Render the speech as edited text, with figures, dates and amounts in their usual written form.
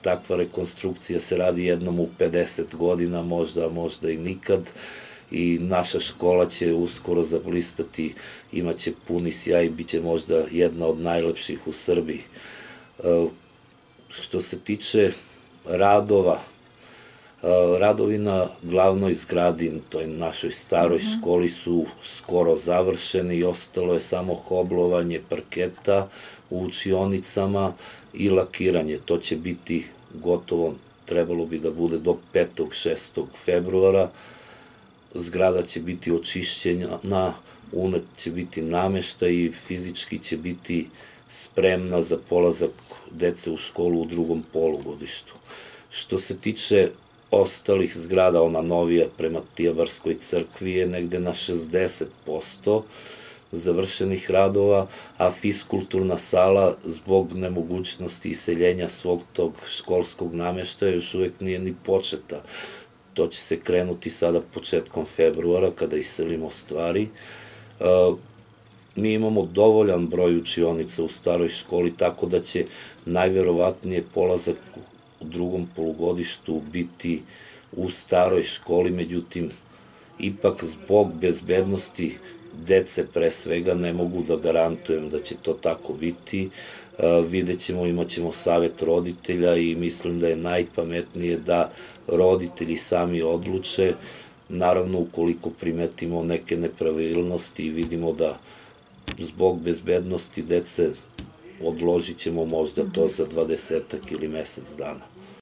takva rekonstrukcija se radi jednom u 50 godina, možda i nikad, i naša škola će uskoro zablistati, imaće puni sjaj i bit će možda jedna od najlepših u Srbiji. Što se tiče radova, radovi na glavnoj zgradi, toj našoj staroj školi, su skoro završeni i ostalo je samo hoblovanje parketa u učionicama i lakiranje. To će biti gotovo, trebalo bi da bude do 5. 6. februara. Zgrada će biti očišćena, unet će biti nameštaj i fizički će biti spremna za polazak dece u školu u drugom polugodištu. Što se tiče ostalih zgrada, ona novija prema Tijabarskoj crkvi je negde na 60% završenih radova, a fiskulturna sala zbog nemogućnosti iseljenja svog tog školskog nameštaja još uvek nije ni početa. To će se krenuti sada početkom februara kada iselimo stvari. Mi imamo dovoljan broj učionica u staroj školi, tako da će najverovatnije polazak u drugom polugodištu biti u staroj školi, međutim, ipak zbog bezbednosti dece pre svega ne mogu da garantujem da će to tako biti. Vidjet ćemo, imat ćemo savet roditelja i mislim da je najpametnije da roditelji sami odluče. Naravno, ukoliko primetimo neke nepravilnosti i vidimo da zbog bezbednosti dece odložit ćemo možda to za 20 ili mesec dana.